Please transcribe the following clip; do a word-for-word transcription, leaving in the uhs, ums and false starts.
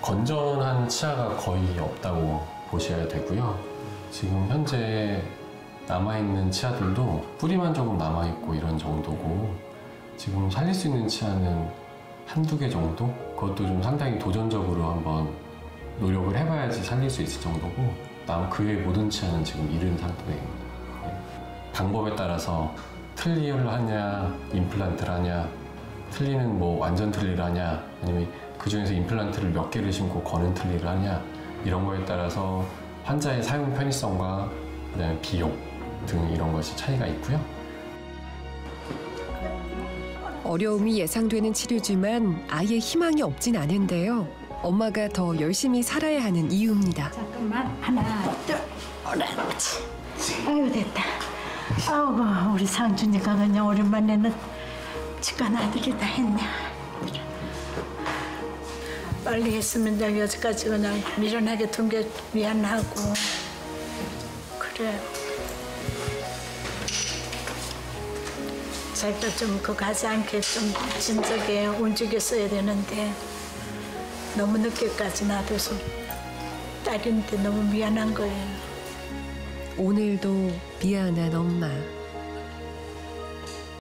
건전한 치아가 거의 없다고 보셔야 되고요. 지금 현재 남아있는 치아들도 뿌리만 조금 남아있고 이런 정도고, 지금 살릴 수 있는 치아는 한두 개 정도? 그것도 좀 상당히 도전적으로 한번 노력을 해봐야지 살릴 수 있을 정도고, 남 그 외 모든 치아는 지금 잃은 상태입니다. 네. 방법에 따라서 틀니를 하냐, 임플란트를 하냐, 틀니는 뭐 완전 틀니를 하냐, 아니면 그 중에서 임플란트를 몇 개를 심고 거는 틀니를 하냐, 이런 거에 따라서 환자의 사용 편의성과 그다음에 비용 등 이런 것이 차이가 있고요. 어려움이 예상되는 치료지만 아예 희망이 없진 않은데요. 엄마가 더 열심히 살아야 하는 이유입니다. 잠깐만, 하나, 둘, 옳지. 아유, 됐다. 아이고, 우리 상준이가 그냥 오랜만에는 치과 나들이 다 했네. 빨리 했으면 내가 여기까지 그냥 미련하게 둔 게 미안하고. 그래. 자기가 좀 그 가지 않게 좀 진작에 움직였어야 되는데 너무 늦게까지 놔둬서 딸인데 너무 미안한 거예요. 오늘도 미안한 엄마.